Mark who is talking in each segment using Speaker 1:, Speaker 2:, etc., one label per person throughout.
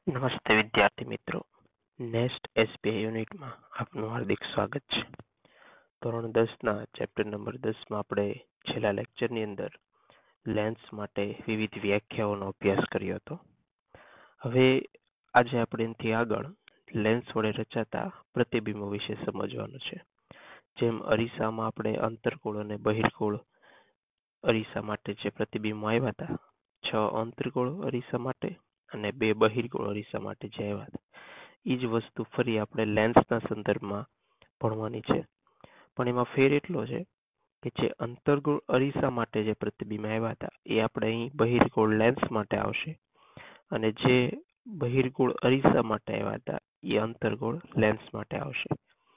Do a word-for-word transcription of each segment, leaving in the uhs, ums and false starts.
Speaker 1: નમસ્તે વિદ્યાર્થી મિત્રો, નેક્સ્ટ એસબીઆઈ યુનિટમાં આપનું હાર્દિક સ્વાગત છે. ધોરણ દસના ચેપ્ટર નંબર દસમાં આપણે છેલ્લા લેક્ચરની અંદર લેન્સ માટે વિવિધ વ્યાખ્યાઓનો અભ્યાસ કર્યો હતો. હવે આજે આપણે એનાથી આગળ લેન્સ વડે રચાતા પ્રતિબિંબો વિશે સમજવાનું છે. જેમ અરીસામાં આપણે અંતર્ગોળ અને બહિર્ગોળ અરીસા માટે જે પ્રતિબિંબો આવ્યા હતા, છ અંતર્ગોળ અરીસા માટે અને બે બહિર્ગોળ અરીસા માટે જે આવ્યા હતા, એ જ વસ્તુ ફરી આપણે લેન્સના સંદર્ભમાં ભણવાની છે. પણ એમાં ફેર એટલો છે કે જે અંતર્ગોળ અરીસા માટે જે પ્રતિબિંબ આવ્યા હતા એ આપણે અહીં બહિર્ગોળ લેન્સ માટે આવશે, અને જે બહિર્ગોળ અરીસા માટે આવ્યા હતા એ અંતર્ગોળ લેન્સ માટે આવશે.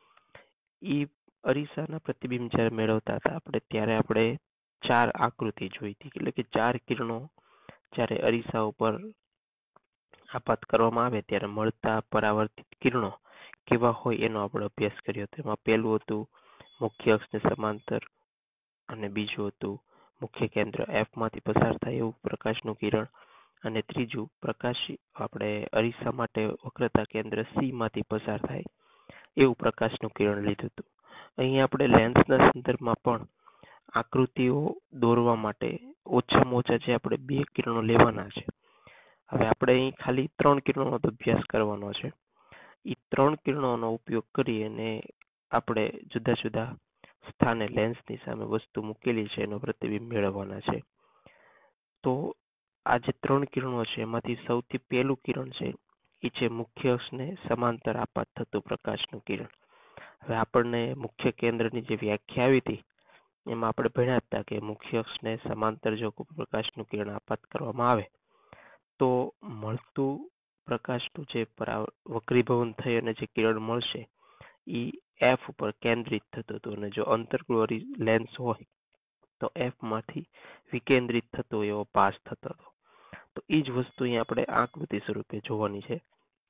Speaker 1: એ અરીસાના પ્રતિબિંબ જ્યારે મેળવતા હતા આપણે ત્યારે આપણે ચાર આકૃતિ જોઈ હતી, એટલે કે ચાર કિરણો જ્યારે અરીસા ઉપર આપાત કરવામાં આવે ત્યારે મળતા પરાવર્તિત કિરણો કેવા હોય એનો આપણે અભ્યાસ કર્યો હતો. એમાં પહેલું હતું મુખ્ય અક્ષને સમાંતર, અને બીજું હતું મુખ્ય કેન્દ્ર એફ માંથી પસાર થાય એવું પ્રકાશનું કિરણ, અને ત્રીજું પ્રકાશ આપણે અરીસા માટે વક્રતા કેન્દ્ર સી માંથી પસાર થાય એવું પ્રકાશનું કિરણ લીધું હતું. અહીં આપણે લેન્સના સંદર્ભમાં પણ આકૃતિઓ દોરવા માટે ઓછામાં ઓછા જે આપણે બે કિરણો લેવાના છે. હવે આપણે અહીં ખાલી ત્રણ કિરણોનો અભ્યાસ કરવાનો છે. એ ત્રણ કિરણોનો ઉપયોગ કરી અને આપણે જુદા જુદા સ્થાને લેન્સની સામે વસ્તુ મૂકેલી છે એનો પ્રતિબિંબ મેળવવાના છે. તો આ જે ત્રણ કિરણો છે એમાંથી સૌથી પહેલું કિરણ છે એ છે મુખ્ય અક્ષને સમાંતર આપાત થતું પ્રકાશનું કિરણ. હવે આપણને મુખ્ય કેન્દ્રની જે વ્યાખ્યા આવી હતી એમાં આપણે ભણ્યા હતા કે મુખ્ય અક્ષને સમાંતર જો પ્રકાશનું કિરણ આપાત કરવામાં આવે તો મળતું પ્રકાશનું જે વક્રીભવન થઈ અને જે કિરણ મળશે એ એફ ઉપર કેન્દ્રિત થતું હતું, અને જો અંતર્ગોળ લેન્સ હોય તો એફ માંથી વિકેન્દ્રિત થતો એવો પાસ થતો હતો. તો એ જ વસ્તુ અહીં આપણે આકૃતિ સ્વરૂપે જોવાની છે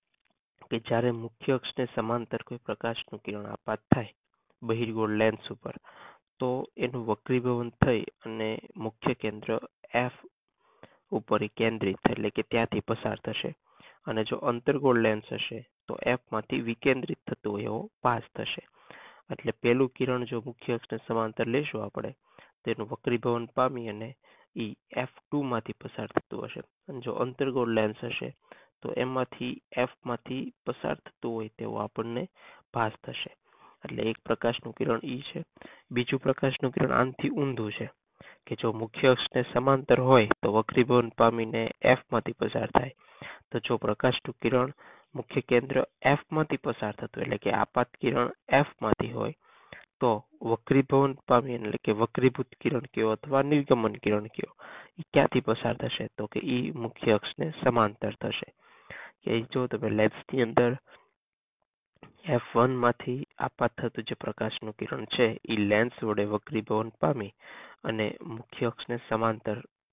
Speaker 1: કે જ્યારે મુખ્ય અક્ષને સમાંતર કોઈ પ્રકાશનું કિરણ આપાત થાય બહિર્ગોળ લેન્સ ઉપર તો એનું વક્રીભવન થઈ અને મુખ્ય કેન્દ્ર એફ ઉપર કેન્દ્રિત એટલે કે ત્યાંથી પસાર થશે, અને જો અંતર્ગોળ લેન્સ હશે તો એફ માંથી વિકેન્દ્રિત થતો એવો પાસ થશે. એટલે પહેલું કિરણ જો મુખ્ય અક્ષને સમાંતર લેશું આપણે તેનું વક્રીભવન પામી અને ઈ એફ ટુ માંથી પસાર થતું હશે, અને જો અંતર્ગોળ લેન્સ હશે તો એમાંથી એફ માંથી પસાર થતું હોય તેવો આપણને ભાસ થશે. એટલે એક પ્રકાશનું કિરણ ઈ છે. બીજું પ્રકાશનું કિરણ આનથી ઊંધું છે કે જો મુખ્ય અક્ષને સમાંતર હોય તો વક્રીભવન પામીને એફ માંથી પસાર થાય, તો જો પ્રકાશનું કિરણ મુખ્ય કેન્દ્ર એફ માંથી પસાર થતું એટલે કે આપાત કિરણ એફ માંથી હોય તો વક્રીભવન પામી એટલે કે વક્રીભૂત કિરણ કયો અથવા નિર્ગમન કિરણ કયો એ ક્યાંથી પસાર થશે તો કે એ મુખ્ય અક્ષને સમાંતર થશે. કે જો તમે લેન્સની અંદર એફ વન માંથી આપાત થતું જે પ્રકાશનું કિરણ છે એ લેન્સ વડે વક્રીભવન પામી અને મુખ્ય અક્ષને સમાંતર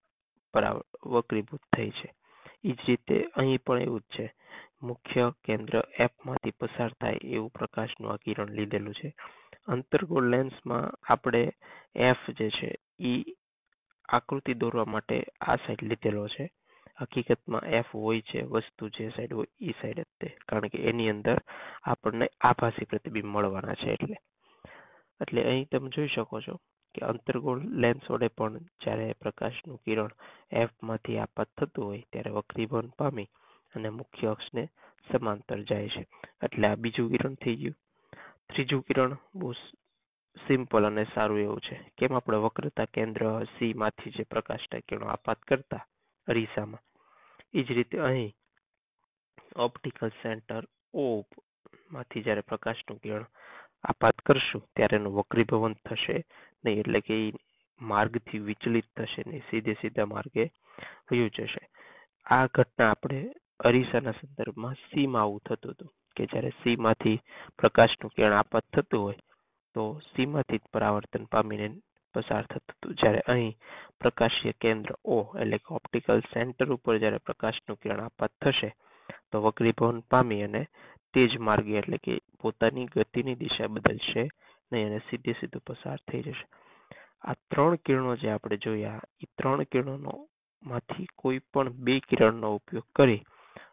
Speaker 1: વક્રીભૂત થઈ છે. એ જ રીતે અહીં પણ એવું જ છે, મુખ્ય કેન્દ્ર એફ માંથી પસાર થાય એવું પ્રકાશનું આ કિરણ લીધેલું છે. અંતર્ગોળ લેન્સમાં આપણે એફ જે છે એ આકૃતિ દોરવા માટે આ સાઈડ લીધેલો છે. હકીકતમાં એફ હોય છે વસ્તુ જે સાઈડ હોય એ સાઈડ જ તે, કારણ કે એની અંદર આપણને આભાસી પ્રતિબિંબ મળવાના છે. એટલે એટલે અહીં તમે જોઈ શકો છો કે અંતર્ગોળ લેન્સ વડે પણ જ્યારે પ્રકાશનું કિરણ એફ માંથી આપાત થતું હોય ત્યારે વક્રીભવન પામી અને મુખ્ય અક્ષને સમાંતર જાય છે. એટલે આ બીજું કિરણ થઈ ગયું. ત્રીજું કિરણ બહુ સિમ્પલ અને સારું એવું છે. કેમ આપણે વક્રતા કેન્દ્ર સી માંથી જે પ્રકાશના કિરણો આપાત કરતા અરીસામાં, એ જ રીતે અહીં ઓપ્ટિકલ સેન્ટર ઓ માંથી જ્યારે પ્રકાશનું કિરણ આપાત કરશું ત્યારે એનું વક્રીભવન થશે નહીં, એટલે કે એ માર્ગથી વિચલિત થશે નહીં, સીધે સીધા માર્ગે વયું જશે. આ ઘટના આપણે અરીસાના સંદર્ભમાં સી માં આવું થતું હતું કે જ્યારે સી માંથી પ્રકાશનું કિરણ આપાત થતું હોય તો સી માંથી જ પરાવર્તન પામીને પસાર થતું હતું. જ્યારે અહીં પ્રકાશીય કેન્દ્ર ઓ એટલે કે ઓપ્ટિકલ સેન્ટર ઉપર જ્યારે પ્રકાશનું કિરણ આપાત થશે તો વક્રીભવન પામી અને તેજ માર્ગે એટલે કે પોતાની ગતિની દિશા બદલશે નહીં અને સીધે સીધું પસાર થઈ જશે. આ ત્રણ કિરણો જે આપણે જોયા એ ત્રણ કિરણોનો માંથી કોઈ પણ બે કિરણનો ઉપયોગ કરી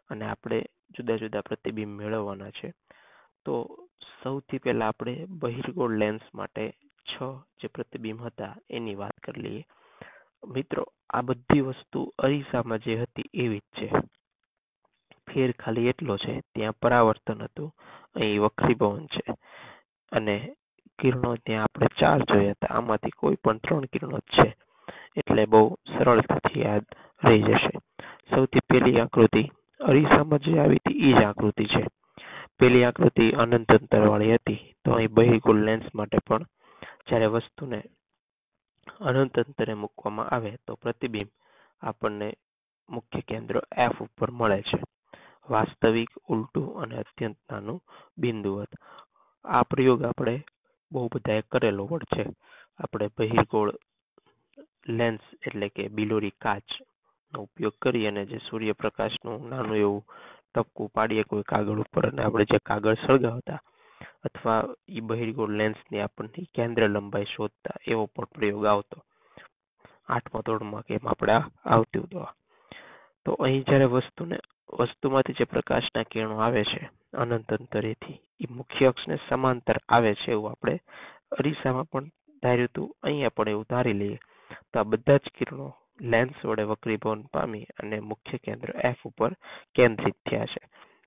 Speaker 1: અને આપણે જુદા જુદા પ્રતિબિંબ મેળવવાના છે. તો સૌથી પહેલા આપણે બહિર્ગોળ લેન્સ માટે છ જે પ્રતિબિંબ હતા એની વાત કરી લઈએ. મિત્રો, આ બધી વસ્તુ અરીસામાં જે હતી એવી જ છે. ફેર ખાલી એટલો છે, ત્યાં પરાવર્તન હતું, અહીં વક્રીભવન છે. અને કિરણો ત્યાં આપણે ચાર જોયા હતા, આમાંથી કોઈ પણ ત્રણ કિરણો જ છે, એટલે બહુ સરળતાથી યાદ રહી જશે. સૌથી પહેલી આકૃતિ અરીસામાં જે આવી હતી એ જ આકૃતિ છે. પેલી આકૃતિ અનંત અંતર વાળી હતી, તો અહીં બહિર્ગોળ લેન્સ માટે પણ જ્યારે વસ્તુને અનંત અંતરે મૂકવામાં આવે તો પ્રતિબિંબ આપણને મુખ્ય કેન્દ્ર એફ ઉપર મળે છે. વાસ્તવિક, ઉલટું અને અત્યંત નાનું બિંદુવત. આ પ્રયોગ આપણે બહુ બધાએ કરેલો પણ છે. આપણે બહિર્ગોળ લેન્સ એટલે કે બિલોરી કાચનો ઉપયોગ કરી અને જે સૂર્યપ્રકાશનું નાનું એવું ટપકું પાડીએ કોઈ કાગળ ઉપર અને આપણે જે કાગળ સળગાવતા અથવા એ બહિર્ગોળ લેન્સની આપણને કેન્દ્ર લંબાઈ શોધતા એવો પણ પ્રયોગ આવતો. આઠમા ધોરણમાં કે એમ આપણે આવતું હતું. તો અહીં જ્યારે વસ્તુને વસ્તુમાંથી જે પ્રકાશના કિરણો આવે છે અનંત અંતરેથી એ મુખ્ય અક્ષને સમાંતર આવે છે એવું આપણે અરીસામાં પણ ધાર્યું હતું, અહીંયા પણ એવું ધારી લઈએ. તો આ બધા જ કિરણો લેન્સ વડે વક્રીભવન પામી અને મુખ્ય કેન્દ્ર એફ ઉપર કેન્દ્રિત થયા છે.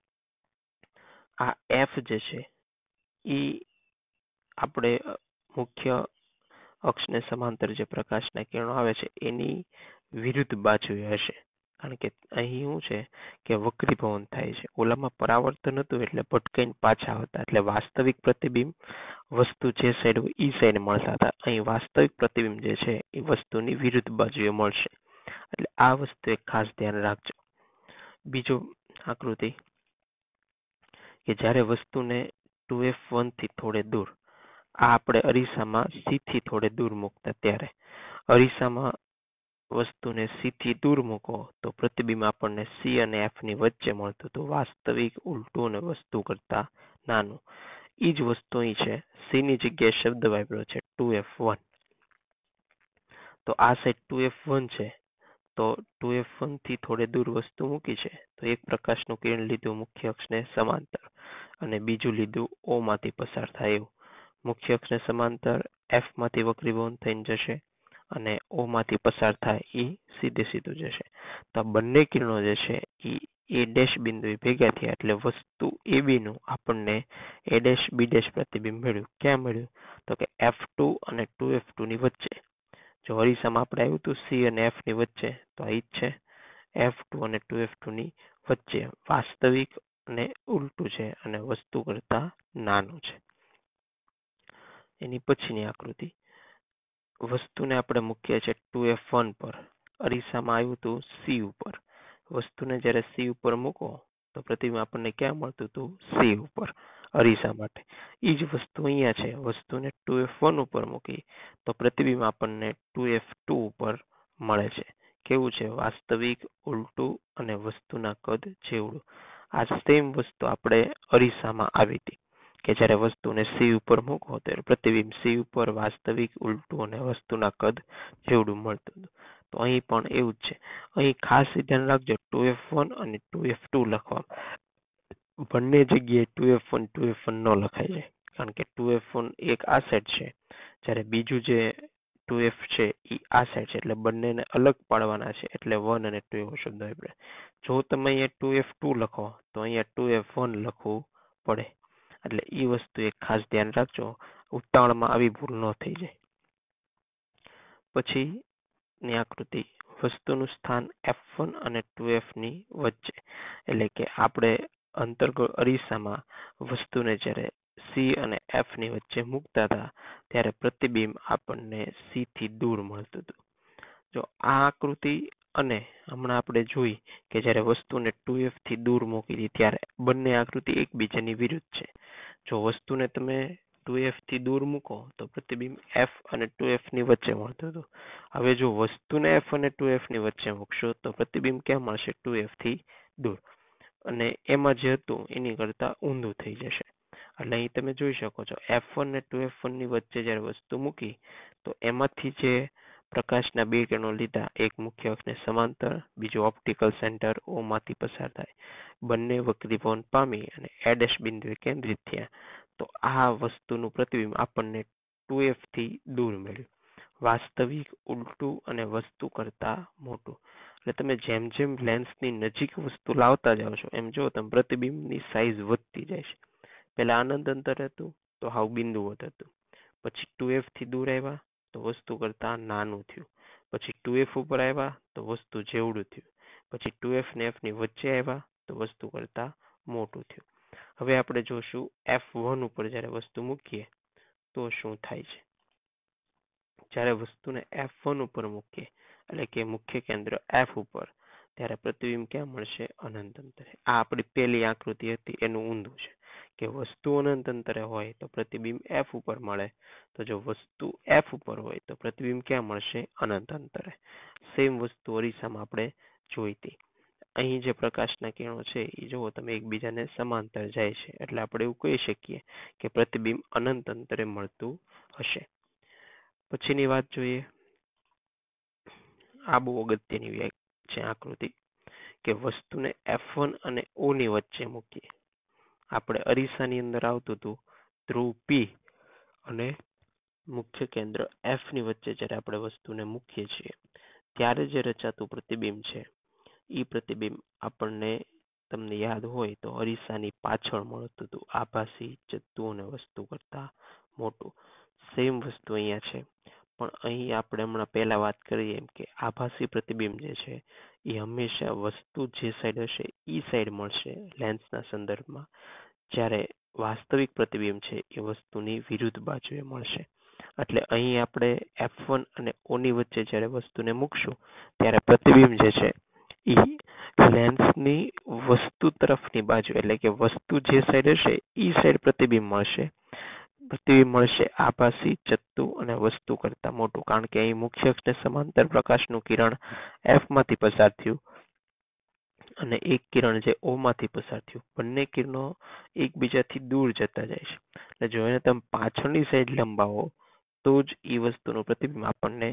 Speaker 1: આ એફ જે છે એ આપણે મુખ્ય અક્ષને સમાંતર જે પ્રકાશના કિરણો આવે છે એની વિરુદ્ધ બાજુએ હશે. કારણ કે અહીં શું છે કે વક્રીભવન થાય છે. ઓલામાં પરાવર્તન હતું એટલે ભટકાઈને પાછા હતા, એટલે વાસ્તવિક પ્રતિબિંબ વસ્તુ જે સાઈડ હોય એ સાઈડ મળતા હતા. અહીં વાસ્તવિક પ્રતિબિંબ જે છે એ વસ્તુની વિરુદ્ધ બાજુએ મળશે. એટલે આ વસ્તુ એક ખાસ ધ્યાન રાખજો. બીજો આકૃતિ કે જ્યારે વસ્તુને ટુ એફ વન થી થોડે દૂર, આ આપણે અરીસામાં સી થી થોડે દૂર મૂકતા, ત્યારે અરીસામાં વસ્તુને સી થી દૂર મૂકો તો પ્રતિબિંબ આપણને સી અને એફ ની વચ્ચે મળતું હતું. વાસ્તવિક, ઉલટું અને વસ્તુ કરતા નાનું. એ જ વસ્તુ અહીં છે. સી ની જગ્યાએ શબ્દ વાપર્યો છે ટુ એફ વન. તો આ સાઈડ ટુ એફ વન છે, તો ટુ એફ વન થી થોડે દૂર વસ્તુ મૂકી છે, તો એક પ્રકાશનું કિરણ લીધું મુખ્ય અક્ષને સમાંતર અને બીજું લીધું ઓ માંથી પસાર થાય એવું. મુખ્ય અક્ષને સમાંતર એફ માંથી વક્રીભવન થઈને જશે અને ઓ માંથી પસાર થાય એ સીધે સીધું જશે. તો આ બંને કિરણો જે છે એ એ ડેશ બિંદુએ ભેગા થયા એટલે વસ્તુ એ બી નું આપણને એ ડેશ બી ડેશ પ્રતિબિંબ મળ્યું. ક્યાં મળ્યું? તો કે એફ ટુ અને ટુ એફ ટુ ની વચ્ચે. જો અરીસામાં આપણે આવ્યું હતું સી અને એફ ની વચ્ચે, તો આ જ છે એફ ટુ અને ટુ એફ ટુ ની વચ્ચે. વાસ્તવિક અને ઉલટું છે અને વસ્તુ કરતા નાનું છે. એની પછીની આકૃતિ વસ્તુને આપણે મૂકીએ છીએ ટુ એફ વન પર. અરીસામાં આવ્યું હતું સી ઉપર. વસ્તુને જ્યારે સી ઉપર મૂકો તો પ્રતિબિંબ આપણને ક્યાં મળતું હતું? સી ઉપર, અરીસા માટે. એ જ વસ્તુ અહીંયા છે. વસ્તુને ટુ એફ વન ઉપર મૂકી તો પ્રતિબિંબ આપણને ટુ એફ ટુ ઉપર મળે છે. કેવું છે? વાસ્તવિક, ઉલટું અને વસ્તુના કદ જેવડું. આ સેમ વસ્તુ આપણે અરીસામાં આવી હતી કે જ્યારે વસ્તુને સી ઉપર મૂકો ત્યારે પ્રતિબિંબ સી ઉપર, વાસ્તવિક, ઉલટું અને વસ્તુના કદ જેવડું મળતું હતું. તો અહીં પણ એવું જ છે. અહીં ખાસ ધ્યાન રાખજો ટુ એફ વન અને ટુ એફ ટુ લખવા. બંને જગ્યાએ two F one two F one ન લખાય જાય, કારણ કે ટુ એફ વન એક આ સાઈડ છે જ્યારે બીજું જે ટુ એફ છે એ આ સાઈડ છે, એટલે બંનેને અલગ પાડવાના છે, એટલે વન અને ટુ એવો શબ્દ વાપરે. જો તમે અહીંયા ટુ એફ ટુ લખો તો અહીંયા ટુ એફ વન લખવું પડે. એટલે એ વસ્તુ એક ખાસ ધ્યાન રાખજો, ઉતાવળમાં આવી ભૂલ ન થઈ જાય. પછી ની આકૃતિ વસ્તુનું સ્થાન એફ વન અને ટુ એફ ની વચ્ચે. એટલે કે આપણે અંતર્ગોળ અરીસામાં વસ્તુને જ્યારે સી અને એફ ની વચ્ચે મૂકતા હતા ત્યારે પ્રતિબિંબ આપણને સી થી દૂર મળતું હતું. જો આ આકૃતિ અને હમણાં આપણે જોઈ કે જ્યારે વસ્તુને ટુ એફ થી દૂર મૂકી હતી ત્યારે બંને આકૃતિ એકબીજાની વિરુદ્ધ છે. જો વસ્તુને તમે ટુ એફ થી દૂર મૂકો તો પ્રતિબિંબ એફ અને ટુ એફ ની વચ્ચે મળતું હતું. હવે જો વસ્તુને એફ અને ટુ એફ ની વચ્ચે મૂકશો તો પ્રતિબિંબ ક્યાં મળશે? ટુ એફ થી દૂર. અને એમાં જે હતું એની કરતા ઊંધું થઈ જશે. એટલે અહીં તમે જોઈ શકો છો એફ વન અને ટુ એફ વન ની વચ્ચે જ્યારે વસ્તુ મૂકી તો એમાંથી જે પ્રકાશના બે કિરણો લીધા, એક મુખ્ય અક્ષને સમાંતર, બીજું ઓપ્ટિકલ સેન્ટર ઓ માંથી પસાર થાય, બંને વક્રીભવન પામી અને એ ડેશ બિંદુએ કેન્દ્રિત થયા, તો આ વસ્તુનું પ્રતિબિંબ આપણને ટુ એફ થી દૂર મળ્યું. વાસ્તવિક, ઉલટું અને વસ્તુ કરતા મોટું. એટલે તમે જેમ જેમ લેન્સની નજીક વસ્તુ લાવતા જાઓ છો એમ જો તમે પ્રતિબિંબની સાઈઝ વધતી જાય છે. પેલા અનંત અંતર હતું તો હાવ બિંદુવત હતું, પછી ટુ એફ થી દૂર આવ્યા તો વસ્તુ કરતા નાનું થયું, પછી ટુ એફ ઉપર આવ્યા તો વસ્તુ જેવડું થયું, પછી ટુ એફ ને એફ ની વચ્ચે આવ્યા તો વસ્તુ કરતા મોટું થયું. હવે આપણે જોશું એફ વન ઉપર જ્યારે વસ્તુ મૂકીએ તો શું થાય છે. જ્યારે વસ્તુને એફ વન ઉપર મૂકીએ એટલે કે મુખ્ય કેન્દ્ર એફ ઉપર, ત્યારે પ્રતિબિંબ ક્યાં મળશે? અનંત અંતરે. આ આપણી પહેલી આકૃતિ હતી એનું ઊંધું છે કે વસ્તુ અનંત અંતરે હોય તો પ્રતિબિંબ એફ ઉપર મળે, તો જો વસ્તુ એફ ઉપર હોય તો પ્રતિબિંબ ક્યાં મળશે? અનંત અંતરે. સેમ વસ્તુ અરીસામાં આપણે જોઈ હતી. અહીં જે પ્રકાશના કિરણો છે એ જુઓ તમે એકબીજાને સમાંતર જાય છે, એટલે આપણે એવું કહી શકીએ કે પ્રતિબિંબ અનંત અંતરે મળતું હશે. પછીની વાત જોઈએ. આ બહુ અગત્યની છે આકૃતિ, કે વસ્તુને એફ વન અને ઓ ની વચ્ચે મૂકીએ. આપણે અરીસાની અંદર આવતું હતું ધ્રુવ પી અને મુખ્ય કેન્દ્ર એફ ની વચ્ચે જ્યારે આપણે વસ્તુને મૂકીએ છીએ ત્યારે જે રચાતું પ્રતિબિંબ છે એ પ્રતિબિંબ આપણને, તમને યાદ હોય તો અરીસાની પાછળ મળતું હતું, આભાસી, ચત્તુ અને વસ્તુ કરતા મોટું. સેમ વસ્તુ અહીંયા છે, પણ અહીં આપણે હમણાં પહેલા વાત કરીએ એમ કે આભાસી પ્રતિબિંબ જે છે એ હંમેશા વસ્તુ જે સાઈડ હશે એ સાઈડ મળશે લેન્સના સંદર્ભમાં, જ્યારે વાસ્તવિક પ્રતિબિંબ છે એ વસ્તુની વિરુદ્ધ બાજુએ મળશે. એટલે અહીં આપણે એફ વન અને ઓ ની વચ્ચે જ્યારે વસ્તુને મૂકશું ત્યારે પ્રતિબિંબ જે છે એ લેન્સની વસ્તુ તરફની બાજુ, એટલે કે વસ્તુ જે સાઈડ હશે એ સાઈડ પ્રતિબિંબ મળશે. પ્રતિબિંબ મળશે આભાસી, ચત્તુ અને વસ્તુ કરતા મોટું, કારણ કે અહીં મુખ્ય અક્ષને સમાંતર પ્રકાશનું કિરણ એફ માંથી પસાર થયું અને એક કિરણ જે ઓ માંથી પસાર થયું. બંને કિરણો એકબીજાથી દૂર જતા જાય છે, એટલે જો એને તમે પાછળની સાઈડ લંબાવો તો જ એ વસ્તુનું પ્રતિબિંબ આપણને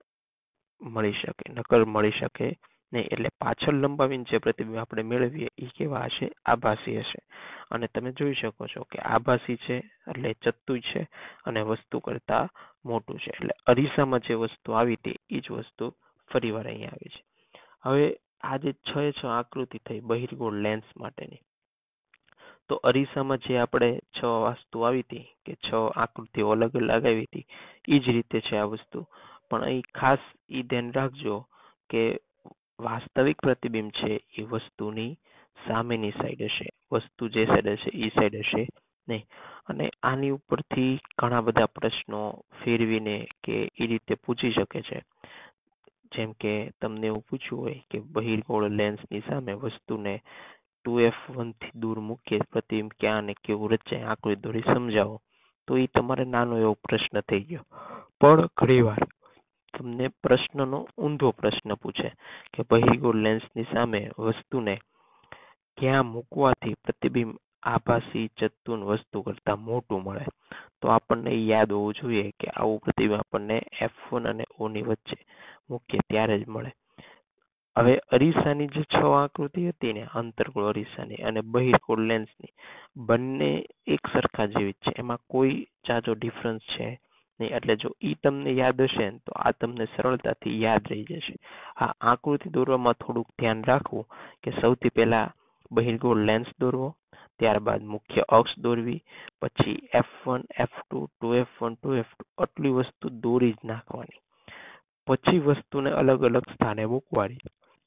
Speaker 1: મળી શકે, નકર મળી શકે નહીં. એટલે પાછળ લંબાવીને જે પ્રતિબિંબ આપણે મેળવીએ એ કેવા હશે? આભાસી હશે. અને તમે જોઈ શકો છો કે આભાસી છે એટલે ચત્તુ છે અને વસ્તુ કરતા મોટું છે, એટલે અરીસામાં જે વસ્તુ આવી હતી એ જ વસ્તુ ફરીવાર અહીંયા આવી છે. હવે આ જે છ એ છ આકૃતિ થઈ બહિર્ગોળ લેન્સ માટેની, તો અરીસામાં જે આપણે છ વસ્તુ આવી હતી કે છ આકૃતિઓ અલગ અલગ આવી હતી એ જ રીતે છે આ વસ્તુ. પણ અહીં ખાસ એ ધ્યાન રાખજો કે વાસ્તવિક પ્રતિબિંબ છે એ વસ્તુની સામેની સાઈડ હશે, વસ્તુ જે સાઈડ હશે એ સાઈડ હશે નહીં. અને આની ઉપરથી ઘણા બધા પ્રશ્નો ફેરવીને કે એ રીતે પૂછી શકે છે. જેમ કે તમને એવું પૂછવું હોય કે બહિર્ગોળ લેન્સની સામે વસ્તુને ટુ એફ વન થી દૂર મૂકીએ પ્રતિબિંબ ક્યાં અને કેવું રચાય, આકૃતિ દોરી સમજાવો, તો એ તમારે નાનો એવો પ્રશ્ન થઈ ગયો. પણ ઘણીવાર તમને પ્રશ્નનો ઊંધો પ્રશ્ન પૂછે કે બહિર્ગોળ લેન્સની સામે વસ્તુને ક્યાં મૂકવાથી પ્રતિબિંબ આભાસી, ચત્તુ વસ્તુ કરતા મોટું મળે, તો આપણને યાદ હોવું જોઈએ કે આવું પ્રતિબિંબ આપણને એફ વન અને ઓ ની વચ્ચે મૂકીએ ત્યારે જ મળે. હવે અરીસાની જે છ આકૃતિ હતી ને, અંતર્ગોળ અરીસાની અને બહિર્ગોળ લેન્સની, બંને એક સરખા જેવી છે, એમાં કોઈ જાજો ડિફરન્સ છે નહીં. એટલે જો ઈ તમને યાદ હશે ને તો આ તમને સરળતાથી યાદ રહી જશે. આ આકૃતિ દોરવામાં થોડુંક ધ્યાન રાખવું કે સૌથી પહેલા બહિર્ગોળ લેન્સ દોરવો, ત્યારબાદ મુખ્ય અક્ષ દોરવી, પછી F one, F two, two F one, two F two આટલી વસ્તુ દોરી જ નાખવાની, પછી વસ્તુને અલગ અલગ સ્થાને મૂકવાની.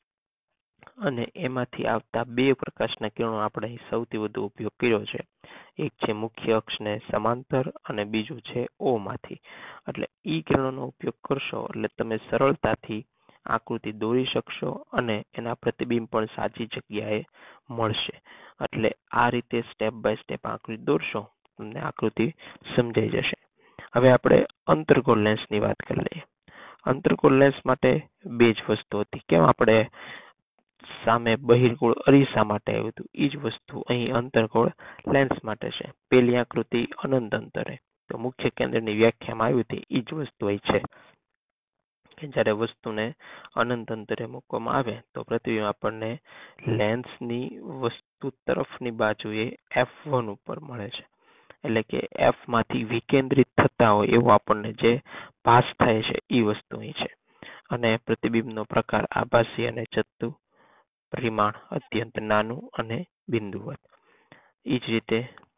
Speaker 1: અને એમાંથી આવતા બે પ્રકાશના કિરણો આપણે સૌથી વધુ ઉપયોગ કર્યો છે. એક છે મુખ્ય અક્ષને સમાંતર અને બીજું છે ઓ માંથી. એટલે ઈ કિરણોનો ઉપયોગ કરશો એટલે તમે સરળતાથી આકૃતિ દોરી શકશો અને એના પ્રતિબિંબ પણ સાચી જગ્યાએ મળશે. એટલે આ રીતે સ્ટેપ બાય સ્ટેપ આકૃતિ દોરશો તમને આકૃતિ સમજાઈ જશે. હવે આપણે અંતર્ગોળ લેન્સની વાત કરી લઈએ. અંતર્ગોળ લેન્સ માટે બે જ વસ્તુ હતી. કેમ આપણે સામે બહિર્ગોળ અરીસા માટે આવ્યું હતું એ જ વસ્તુ અહીં અંતર્ગોળ લેન્સ માટે છે. પેલી આકૃતિ અનંત અંતરે, તો મુખ્ય કેન્દ્રની વ્યાખ્યામાં આવ્યું હતી એ જ વસ્તુ અહીં છે. કે જ્યારે વસ્તુને અનંત અંતરે મૂકવામાં આવે તો પ્રતિબિંબ આપણને લેન્સની વસ્તુ તરફની બાજુએ એફ વન ઉપર મળે છે. એટલે કે એફ માંથી વિકેન્દ્રિત થતા હોય એવું આપણને જે ભાસ થાય છે એ વસ્તુ અહીં છે. અને પ્રતિબિંબનો પ્રકાર આભાસી અને ચત્તુ, પરિમાણ અત્યંત નાનું અને બિંદુવત. એ જ રીતે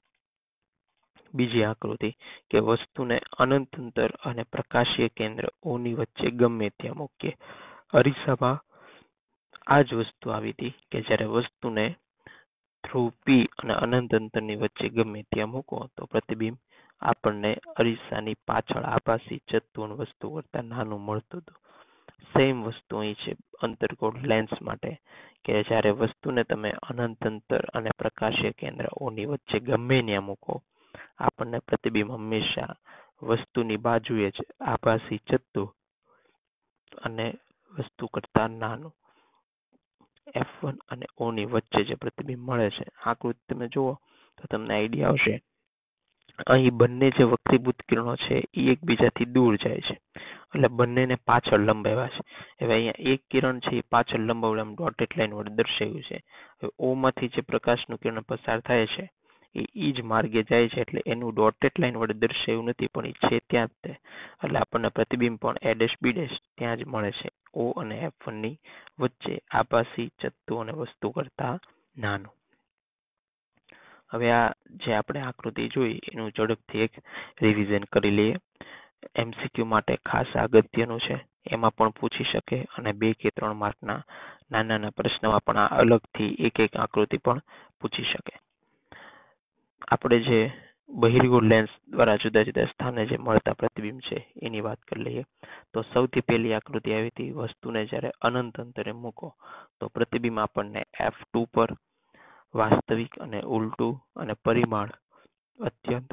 Speaker 1: બીજી આકૃતિ કે વસ્તુને અનંત અંતર અને પ્રકાશીય કેન્દ્ર ઓની વચ્ચે ગમે ત્યાં મૂકીએ. અરીસામાં આ જ વસ્તુ આવી હતી કે જ્યારે વસ્તુને ધ્રુવ પી અને અનંત અંતરની વચ્ચે ગમે ત્યાં મૂકો તો પ્રતિબિંબ આપણને અરીસાની પાછળ આભાસી ચત્તુ વસ્તુ કરતા નાનું મળતું હતું. સેમ વસ્તુ અહીં છે અંતર્ગોળ લેન્સ માટે કે જ્યારે વસ્તુને તમે અનંત અંતર અને પ્રકાશીય કેન્દ્ર ઓની વચ્ચે ગમે ત્યાં મૂકો આપણને પ્રતિબિંબ હંમેશા વસ્તુની બાજુએ જ આભાસી ચત્તુ અને વસ્તુ કરતા નાનું એફ વન અને ઓ ની વચ્ચે જે પ્રતિબિંબ મળે છે. આકૃતિ તમે જુઓ તો તમને આઈડિયા આવશે. અહીં બંને જે વક્રીભૂત કિરણો છે એ એકબીજાથી દૂર જાય છે એટલે બંનેને પાછળ લંબાવ્યા છે. હવે અહીંયા એક કિરણ છે એ પાછળ લંબાવવા ડોટેડ લાઈન વડે દર્શાવ્યું છે. હવે ઓ માંથી જે પ્રકાશનું કિરણ પસાર થાય છે એ ઈ જ માર્ગે જાય છે એટલે એનું ડોટેડ લાઈન વડે દર્શાવ્યું નથી પણ એ છે ત્યાં જ તે. એટલે આપણને પ્રતિબિંબ પણ એ ડેશ બી ડેશ ત્યાં જ મળે છે ઓ અને એફ વન ની વચ્ચે આભાસી ચત્તુ અને વસ્તુ કરતા નાનું. હવે આ જે આપણે આકૃતિ જોઈ એનું ઝડપથી એક રિવિઝન કરી લઈએ. એમસીક્યુ માટે ખાસ અગત્યનું છે. એમાં પણ પૂછી શકે અને બે કે ત્રણ માર્કના નાના નાના પ્રશ્નમાં પણ આ અલગથી એક એક આકૃતિ પણ પૂછી શકે. આપણે જે બહિર્ગોળ લેન્સ દ્વારા જુદા જુદા સ્થાને જે મળતા પ્રતિબિંબ છે એની વાત કરી લઈએ. તો સૌથી પહેલી આકૃતિ આવી હતી વસ્તુને જ્યારે અનંત અંતરે મૂકો તો પ્રતિબિંબ આપણને એફ ટુ પર વાસ્તવિક અને ઉલટું અને પરિમાણ અત્યંત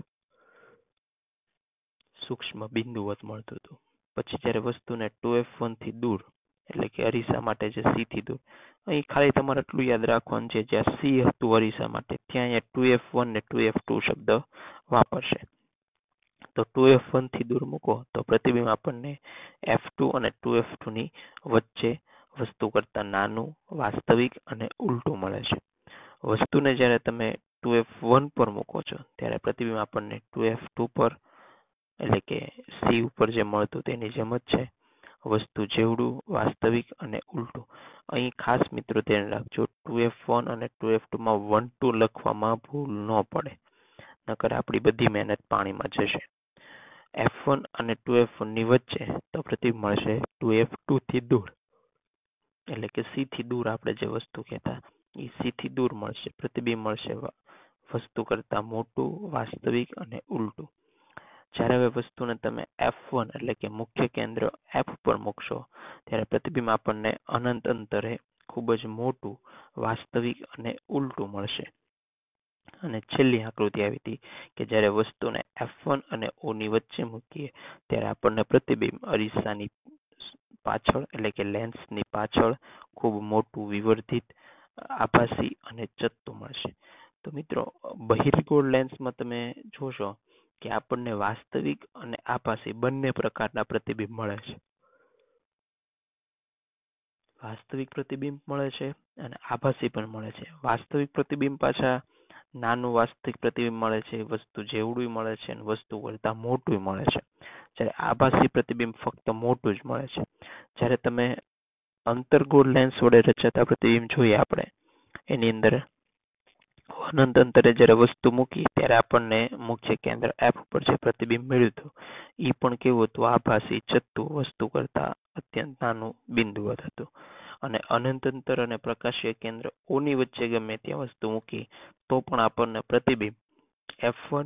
Speaker 1: સૂક્ષ્મ બિંદુવત મળતું હતું. પછી જ્યારે વસ્તુને ટુ એફ વન થી દૂર એટલે કે અરીસા માટે જે સી થી દૂર, અહીં ખાલી તમારે એટલું યાદ રાખવાનું છે જ્યાં સી હતું અરીસા માટે ત્યાં અહીંયા ટુ એફ વન ને ટુ એફ ટુ શબ્દ વાપરશે. તો ટુ એફ વન થી દૂર મૂકો તો પ્રતિબિંબ આપણને એફ ટુ અને ટુ એફ ટુ ની વચ્ચે વસ્તુ કરતા નાનું વાસ્તવિક અને ઉલટું મળે છે. વસ્તુને જ્યારે તમે ટુ એફ વન પર મૂકો છો ત્યારે પ્રતિબિંબ આપણને ટુ એફ ટુ પર એટલે કે સી ઉપર જે મળતું તેની જેમ જ છે. વસ્તુ જેવડું વાસ્તવિક અને ઉલટું. અહીં ખાસ મિત્રો ધ્યાન રાખજો ટુ એફ વન અને ટુ એફ ટુ માં વન ટુ લખવામાં ભૂલ ન પડે નકર આપણી બધી મહેનત પાણીમાં જશે. એફ વન અને ટુ એફ વન ની વચ્ચે તો પ્રતિબિંબ મળશે ટુ એફ ટુ થી દૂર એટલે કે સી થી દૂર આપણે જે વસ્તુ કહેતા એ સી થી દૂર મળશે. પ્રતિબિંબ મળશે વસ્તુ કરતા મોટું વાસ્તવિક અને ઉલટું. જ્યારે હવે વસ્તુને તમે એફ વન એટલે કે મુખ્ય કેન્દ્ર એફ પર મૂકશો ત્યારે પ્રતિબિંબ આપણને અનંત અંતરે ખૂબ જ મોટું વાસ્તવિક અને ઉલટું મળશે. અને છેલ્લી આકૃતિ આવી હતી કે જ્યારે વસ્તુને એફ વન અને ઓ ની વચ્ચે મૂકીએ ત્યારે આપણને પ્રતિબિંબ અરીસાની પાછળ એટલે કે લેન્સની પાછળ ખૂબ મોટું વિવર્ધિત આભાસી અને ચત્તુ મળશે. તો મિત્રો બહિર્ગોળ લેન્સમાં તમે જોશો કે આપણને વાસ્તવિક અને આભાસી બંને પ્રકારના પ્રતિબિંબ મળે છે. વાસ્તવિક પ્રતિબિંબ મળે છે અને આભાસી પણ મળે છે. વાસ્તવિક પ્રતિબિંબ પાછા નાનું વાસ્તવિક પ્રતિબિંબ મળે છે, વસ્તુ જેવડું મળે છે અને વસ્તુ કરતા મોટું મળે છે. જ્યારે આભાસી પ્રતિબિંબ ફક્ત મોટું જ મળે છે. જ્યારે તમે અંતર્ગોળ લેન્સ વડે રચાતા પ્રતિબિંબ જોઈએ આપણે એની અંદર અનંત અંતરે જ્યારે વસ્તુ મૂકી ત્યારે આપણને મુખ્ય કેન્દ્ર એફ ઉપર જે પ્રતિબિંબ મળ્યું હતું એ પણ કેવું હતું આભાસી ચત્તુ વસ્તુ કરતા અત્યંત નાનું બિંદુવત હતું. અને અનંત અંતર અને પ્રકાશીય કેન્દ્ર ઓની વચ્ચે ગમે ત્યાં વસ્તુ મૂકી તો પણ આપણને પ્રતિબિંબ એફ વન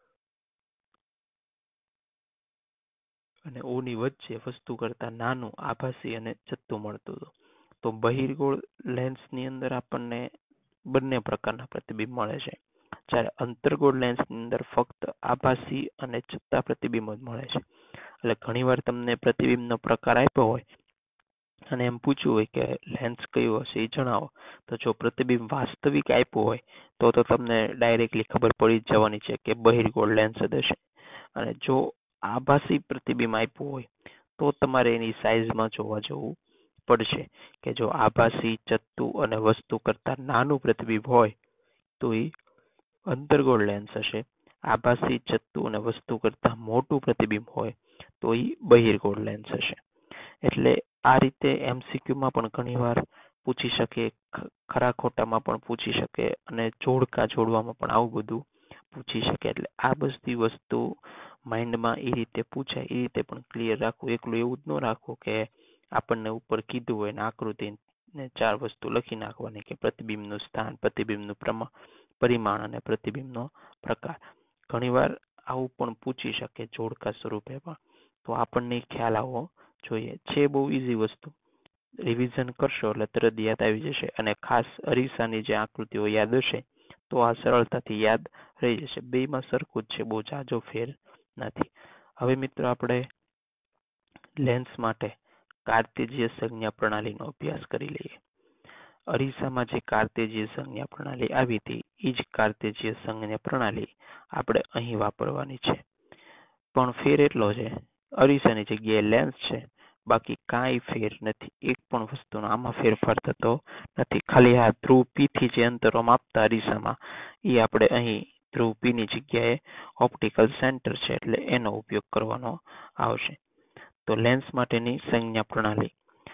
Speaker 1: અને ઓની વચ્ચે વસ્તુ કરતા નાનું આભાસી અને ચત્તુ મળતું હતું. તો બહિર્ગોળ લેન્સની અંદર આપણને બંને પ્રકારના પ્રતિબિંબ મળે છે. જ્યારે અંતર્ગોળ લેન્સની અંદર ફક્ત આભાસી અને ચત્તા પ્રતિબિંબ જ મળે છે. એટલે ઘણીવાર તમને પ્રતિબિંબનો પ્રકાર આપ્યો હોય અને એમ પૂછ્યું હોય કે લેન્સ કયું હશે એ જણાવો તો જો પ્રતિબિંબ વાસ્તવિક આપ્યું હોય તો તો તમને ડાયરેક્ટલી ખબર પડી જ જવાની છે કે બહિર્ગોળ લેન્સ જ હશે. અને જો આભાસી પ્રતિબિંબ આપ્યું હોય તો તમારે એની સાઇઝમાં જોવા જવું પડશે કે જો આભાસી ચત્તુ અને વસ્તુ કરતા નાનું પ્રતિબિંબ હોય તો એ અંતર્ગોળ લેન્સ હશે. આભાસી ચત્તુ અને વસ્તુ કરતા મોટું પ્રતિબિંબ હોય તો એ બહિર્ગોળ લેન્સ હશે. એટલે આ રીતે એમસીક્યુમાં પણ ઘણીવાર પૂછી શકે, ખરા ખોટામાં પણ પૂછી શકે અને જોડકા જોડવામાં પણ આવું બધું પૂછી શકે. એટલે આ બધી વસ્તુ માઇન્ડમાં એ રીતે પૂછાય એ રીતે પણ ક્લિયર રાખવું. એકલું એવું જ ન રાખવું કે આપણને ઉપર કીધું હોય ને આકૃતિ ને ચાર વસ્તુ લખી નાખવાની કે પ્રતિબિંબનું સ્થાન, પ્રતિબિંબનું પ્રમાણ, પરિમાણ અને પ્રતિબિંબનો પ્રકાર. ઘણીવાર આવું પણ પૂછી શકે જોડકા સ્વરૂપે પણ, તો આપણને ખ્યાલ આવવો જોઈએ. છે બહુ ઈઝી વસ્તુ, રિવિઝન કરશો એટલે તરત યાદ આવી જશે. અને ખાસ અરીસાની જે આકૃતિઓ યાદ હશે તો આ સરળતાથી યાદ રહી જશે. બેમાં સરખું જ છે, બહુ જાજો ફેર નથી. હવે મિત્રો આપણે લેન્સ માટે કાર્તેજીય સંજ્ઞા પ્રણાલીનો અભ્યાસ કરી લઈએ. અરીસામાં જે કાર્તેજીય સંજ્ઞા પ્રણાલી આવી હતી એ જ કાર્તેજીય સંજ્ઞા પ્રણાલી આપણે અહીં વાપરવાની છે. પણ ફેર એટલો છે, અરીસાની જગ્યાએ લેન્સ છે, બાકી કાંઈ ફેર નથી. એક પણ વસ્તુનો આમાં ફેરફાર થતો નથી. ખાલી આ ધ્રુવ પી થી જે અંતરો માપતા અરીસામાં એ આપણે અહીં ધ્રુવ પી ની જગ્યાએ ઓપ્ટિકલ સેન્ટર છે એટલે એનો ઉપયોગ કરવાનો આવશે. તો લેન્સ માટેની સંજ્ઞા પ્રણાલી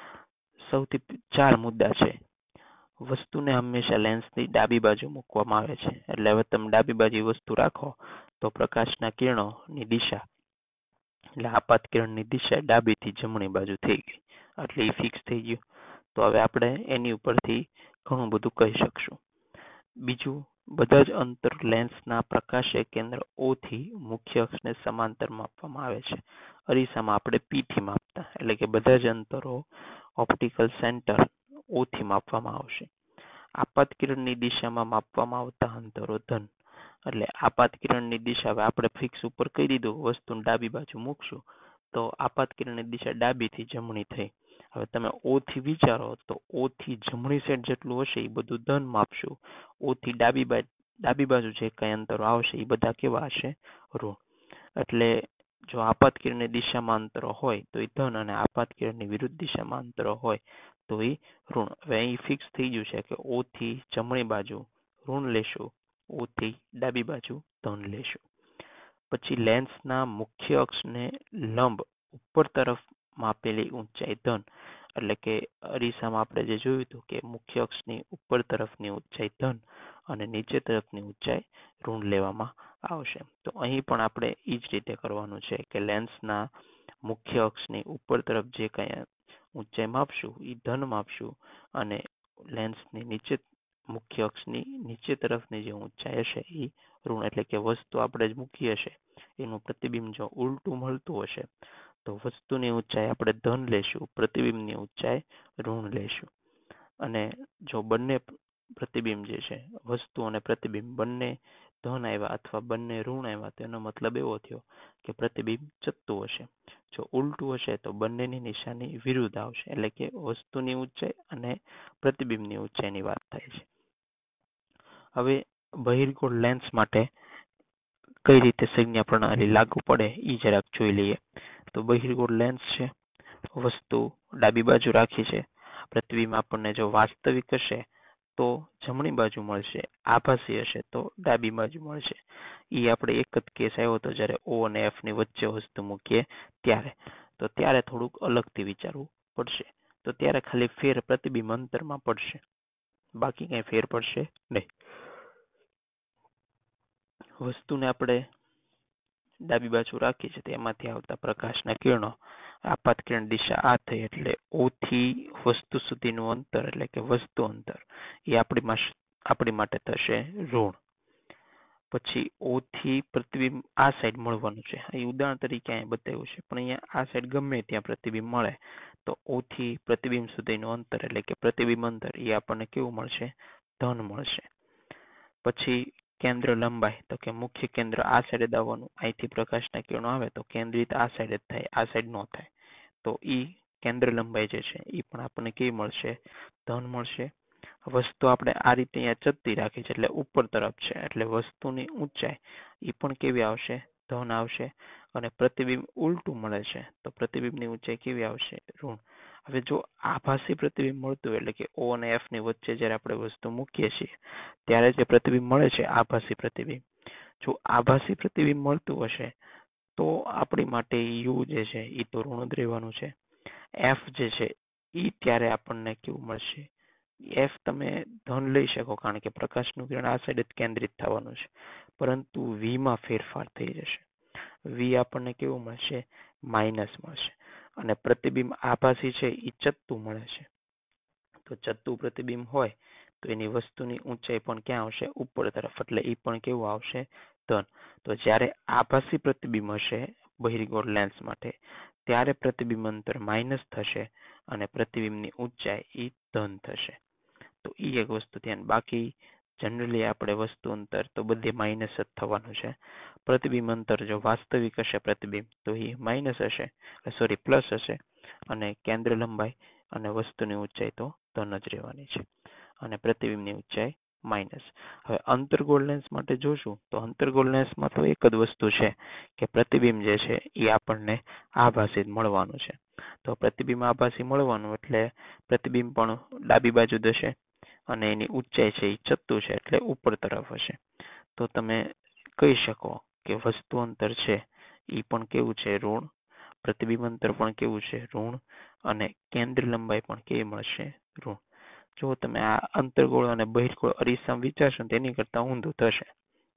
Speaker 1: સૌથી ચાર મુદ્દા છે. વસ્તુને હંમેશા લેન્સની ડાબી બાજુ મૂકવામાં આવે છે. એટલે હવે તમે ડાબી બાજુ વસ્તુ રાખો તો પ્રકાશના કિરણોની દિશા એટલે આપાત કિરણની દિશા ડાબીથી જમણી બાજુ થઈ ગઈ. એટલે એ ફિક્સ થઈ ગયું. તો હવે આપણે એની ઉપરથી ઘણું બધું કહી શકશું. બીજું, બધા જ અંતર લેન્સના પ્રકાશીય કેન્દ્ર ઓ થી મુખ્ય અક્ષને સમાંતર માપવામાં આવે છે. અરીસામાં આપણે પી થી માપતા, એટલે કે બધા જ અંતરો ઓપ્ટિકલ સેન્ટર ઓ થી માપવામાં આવશે. આપાત કિરણની દિશામાં માપવામાં આવતા અંતરો ધન. એટલે આપાત કિરણની દિશા હવે આપણે ફિક્સ ઉપર કહી દીધું, વસ્તુને ડાબી બાજુ મૂકશું તો આપાત કિરણની દિશા ડાબીથી જમણી થઈ. હવે તમે ઓ થી વિચારો તો ઓ થી જમણી સાઈડ જેટલું હશે એ બધું ધન માપશું. ઓ થી ડાબી બાજુ ડાબી બાજુ જે કઈ અંતરો આવશે એ બધા કેવા હશે? ઋણ. એટલે જો આપાત કિરણની દિશામાં અંતરો હોય તો એ ધન અને આપાત કિરણની વિરુદ્ધ દિશામાં અંતરો હોય તો એ ઋણ. હવે અહીં ફિક્સ થઈ ગયું છે કે ઓ થી જમણી બાજુ ઋણ લેશું, ઓ થી ડાબી બાજુ ધન લેશું. પછી લેન્સના મુખ્ય અક્ષને લંબ ઉપર તરફ માપેલી ઊંચાઈ ધન. એટલે કે અરીસામાં આપણે જે જોયું હતું કે મુખ્ય અક્ષની ઉપર તરફની ઊંચાઈ ધન અને નીચે તરફની ઊંચાઈ ઋણ લેવામાં આવશે. તો અહીં પણ આપણે એ જ રીતે કરવાનું છે કે લેન્સના મુખ્ય અક્ષની ઉપર તરફ જે કંઈ ઊંચાઈ માપશું એ ધન માપશું અને લેન્સની નીચે મુખ્ય અક્ષની નીચે તરફની જે ઊંચાઈ હશે એ ઋણ. એટલે કે વસ્તુ આપણે જ મૂકી હશે એનું પ્રતિબિંબ જો ઉલટું મળતું હશે તો વસ્તુની ઊંચાઈ આપણે ધન લેશું, પ્રતિબિંબની ઊંચાઈ ઋણ લેશું. અને જો બંને પ્રતિબિંબ જે છે, વસ્તુ અને પ્રતિબિંબ બંને ધન આવ્યા અથવા બંને ઋણ આવ્યા તો એનો મતલબ એવો થયો કે પ્રતિબિંબ ચત્તું હશે. જો ઉલટું હશે તો બંનેની નિશાની વિરુદ્ધ આવશે. એટલે કે વસ્તુની ઊંચાઈ અને પ્રતિબિંબની ઊંચાઈની વાત થાય છે. હવે બહિર્ગોળ લેન્સ માટે કઈ રીતે સંજ્ઞા પ્રણાલી લાગુ પડે એ જરાક જોઈ લઈએ. તો બહિર્ગોળ લેન્સ છે, વસ્તુ ડાબી બાજુ રાખી છે, પ્રતિબિંબ આપણને જો વાસ્તવિક હશે તો જમણી બાજુ મળશે, આભાસી હશે તો ડાબી બાજુ મળશે. એ આપણે એક જ કેસ આવ્યો હતો જ્યારે ઓ અને એફ ની વચ્ચે વસ્તુ મૂકીએ ત્યારે. તો ત્યારે થોડુંક અલગથી વિચારવું પડશે. તો ત્યારે ખાલી ફેર પ્રતિબિંબ અંતરમાં પડશે, બાકી કઈ ફેર પડશે નહીં. વસ્તુને આપણે ડાબી બાજુ રાખી છે તેમાંથી આવતા પ્રકાશના કિરણો આપાત કિરણ દિશા આ થઈ એટલે ઓ થી વસ્તુ સુધીનું અંતર એટલે કે વસ્તુ અંતર એ આપણી આપણી માટે થશે ઋણ. પછી ઓ થી પ્રતિબિંબ આ સાઈડ મળવાનું છે. એ ઉદાહરણ તરીકે અહીંયા બતાવ્યું છે, પણ અહીંયા આ સાઈડ ગમે ત્યાં પ્રતિબિંબ મળે તો ઓ થી પ્રતિબિંબ સુધીનું અંતર એટલે કે પ્રતિબિંબ અંતર એ આપણને કેવું મળશે? ધન મળશે. પછી કેન્દ્ર લંબાઈ, તો કે મુખ્ય કેન્દ્ર આ સાઈડે દાવવાનું, અહીંથી પ્રકાશના કિરણો આવે તો કેન્દ્રિત આ સાઈડ જ થાય, આ સાઈડ ન થાય. તો ઈ કેન્દ્ર લંબાઈ જે છે એ પણ આપણને કેવી મળશે? ધન મળશે. વસ્તુ આપણે આ રીતે અહીંયા ચત્તી રાખી છે એટલે ઉપર તરફ છે એટલે વસ્તુની ઊંચાઈ એ પણ કેવી આવશે? ધન આવશે અને પ્રતિબિંબ ઉલટું મળે છે તો પ્રતિબિંબની ઊંચાઈ કેવી આવશે? ઋણ. હવે જો આભાસી પ્રતિબિંબ મળતું હોય એટલે કે O અને F ની વચ્ચે જ્યારે આપણે વસ્તુ મૂકીએ છીએ ત્યારે જે પ્રતિબિંબ મળે છે આભાસી પ્રતિબિંબ, જો આભાસી પ્રતિબિંબ મળતું હશે તો આપણી માટે U જે છે એ તો ઋણ જ રહેવાનું છે. F જે છે એ ત્યારે આપણને કેવું મળશે? F તમે ધન લઈ શકો કારણ કે પ્રકાશનું કિરણ આ સાઈડ જ કેન્દ્રિત થવાનું છે, પરંતુ V માં ફેરફાર થઈ જશે. V આપણને કેવું મળશે? માઇનસ મળશે. અને પ્રતિબિંબ આભાસી છે એ ચત્તું મળે છે. તો ચત્તું પ્રતિબિંબ હોય તો એની વસ્તુની ઊંચાઈ પણ ક્યાં આવશે? ઉપર તરફ. એટલે એ પણ કેવું આવશે? ધન. તો જ્યારે આભાસી પ્રતિબિંબ હશે બહિર્ગોળ લેન્સ માટે ત્યારે પ્રતિબિંબ અંતર માઇનસ થશે અને પ્રતિબિંબની ઊંચાઈ એ ધન થશે. તો એ એક વસ્તુ ધ્યાન. બાકી જનરલી આપણે વસ્તુ અંતર તો બધે માઇનસ જ થવાનું છે. પ્રતિબિંબ અંતર જો વાસ્તવિક હશે પ્રતિબિંબ તો એ માઇનસ હશે, સોરી પ્લસ હશે, અને કેન્દ્ર લંબાઈ અને વસ્તુની ઊંચાઈ તો ધન જ રહેવાની છે અને પ્રતિબિંબની ઊંચાઈ માઇનસ. હવે અંતર્ગોળ લેન્સ માટે જોશું તો અંતર્ગોળ લેન્સમાં તો એક જ વસ્તુ છે કે પ્રતિબિંબ જે છે એ આપણને આભાસી જ મળવાનું છે. તો પ્રતિબિંબ આભાસી મળવાનું એટલે પ્રતિબિંબ પણ ડાબી બાજુ જશે અને એની ઊંચાઈ છે એ ચત્તું છે એટલે ઉપર તરફ હશે. તો તમે કહી શકો કે વસ્તુ અંતર છે એ પણ કેવું છે? ઋણ. પ્રતિબિંબ અંતર પણ કેવું છે? ઋણ. અને કેન્દ્ર લંબાઈ પણ કેવી મળશે? ઋણ. જો તમે આ અંતર્ગોળ અને બહિર્ગોળ અરીસા વિચારશો તેની કરતા ઊંધું થશે.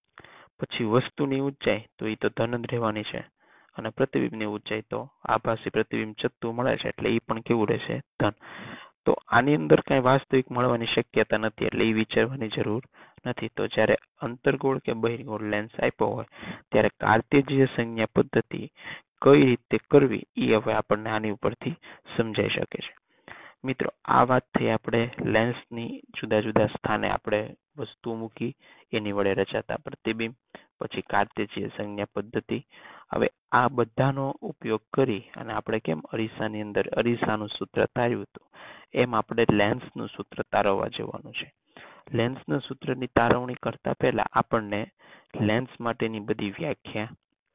Speaker 1: પછી વસ્તુની ઊંચાઈ તો એ તો ધન જ રહેવાની છે અને પ્રતિબિંબની ઊંચાઈ તો આભાસી પ્રતિબિંબ ચત્તું મળે છે એટલે એ પણ કેવું રહેશે? ધન. તો આની અંદર કઈ વાસ્તવિક મળવાની શક્યતા નથી એટલે એ વિચારવાની જરૂર નથી. તો જ્યારે અંતર્ગોળ કે બહિર્ગોળ લેન્સ આપ્યો હોય ત્યારે કાર્ટેજીય સંજ્ઞા પદ્ધતિ કઈ રીતે કરવી એ હવે આપણને આની ઉપરથી સમજાઈ શકે છે. મિત્રો, આ વાત થઈ આપણે લેન્સની જુદા જુદા સ્થાને આપણે વસ્તુ મૂકી એની વડે રચાતા પ્રતિબિંબ, પછી કાર્ટેજીય સંજ્ઞા પદ્ધતિ. હવે આ બધાનો ઉપયોગ કરી અને આપણે કેમ અરીસાની અંદર અરીસાનું સૂત્ર તાર્યું હતું એમ આપણે લેન્સનું સૂત્ર તારવવા જવાનું છે. લેન્સના સૂત્રની તારવણી કરતા પહેલા આપણને લેન્સ માટેની બધી વ્યાખ્યા,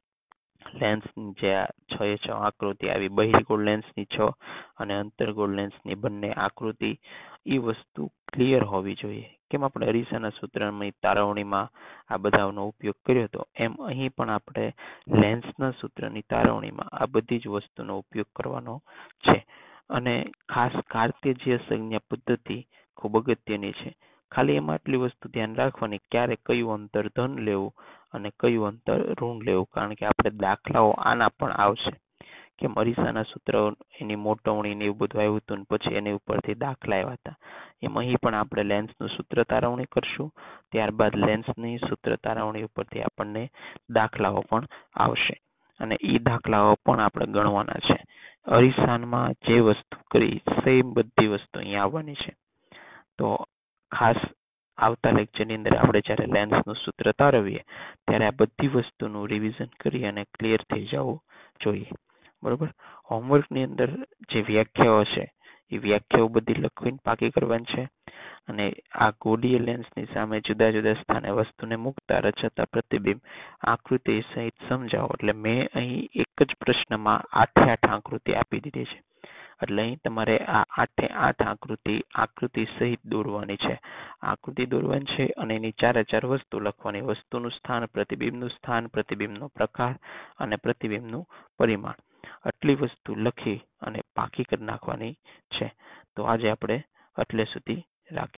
Speaker 1: લેન્સની જે છ એ છ આકૃતિ આવી, બહિર્ગોળ લેન્સની છ અને અંતર્ગોળ લેન્સની બંને આકૃતિ, એ વસ્તુ ક્લિયર હોવી જોઈએ. કેમ આપણે અરીસાના સૂત્રની તારવણીમાં આ બધાનો ઉપયોગ કર્યો હતો એમ અહીં પણ આપણે લેન્સના સૂત્રની તારવણીમાં આ બધી જ વસ્તુનો ઉપયોગ કરવાનો છે. અને ખાસ કાર્ટેજીય સંજ્ઞા પદ્ધતિ ખૂબ અગત્યની છે. ખાલી એમાં આટલી વસ્તુ ધ્યાન રાખવાની ક્યારે કયું અંતર ધન લેવું અને કયું અંતર ઋણ લેવું, કારણ કે આપણે દાખલાઓ આના પણ આવશે. કેમ અરીસાના સૂત્ર એની મોટવણી ને એવું બધું આવ્યું હતું ને પછી એની ઉપરથી દાખલા આવ્યા હતા, એમ અહીં પણ આપણે લેન્સનું સૂત્ર તારવણી કરશું. ત્યારબાદ લેન્સની સૂત્ર તારવણી ઉપરથી આપણને દાખલાઓ પણ આવશે અને એ દાખલાઓ પણ આપણે ગણવાના છે. અરીસામાં જે વસ્તુ કરી સેમ બધી વસ્તુ અહીં આવવાની છે. તો ખાસ આવતા લેક્ચરની અંદર આપણે જ્યારે લેન્સનું સૂત્ર તારવીએ ત્યારે આ બધી વસ્તુનું રિવિઝન કરી અને ક્લિયર થઈ જવું જોઈએ. બરોબર. હોમવર્કની અંદર જે વ્યાખ્યાઓ છે એ વ્યાખ્યાઓ બધી લખવીને પાકી કરવાની છે અને આ ગોળીય લેન્સની સામે જુદા જુદા સ્થાને વસ્તુને મૂકતા રચાતા પ્રતિબિંબ આકૃતિ સહિત સમજાવો. એટલે મેં અહીં એક જ પ્રશ્નમાં આઠે આઠ આકૃતિ આપી દીધી છે. એટલે અહીં તમારે આ આઠે આઠ આકૃતિ આકૃતિ સહિત દોરવાની છે. આકૃતિ દોરવાની છે અને એની ચારે ચાર વસ્તુ લખવાની. વસ્તુનું સ્થાન, પ્રતિબિંબનું સ્થાન, પ્રતિબિંબનો પ્રકાર અને પ્રતિબિંબનું પરિમાણ. આટલી વસ્તુ લખી અને પાકી કરી નાખવાની છે. તો આજે આપણે એટલે સુધી રાખીએ.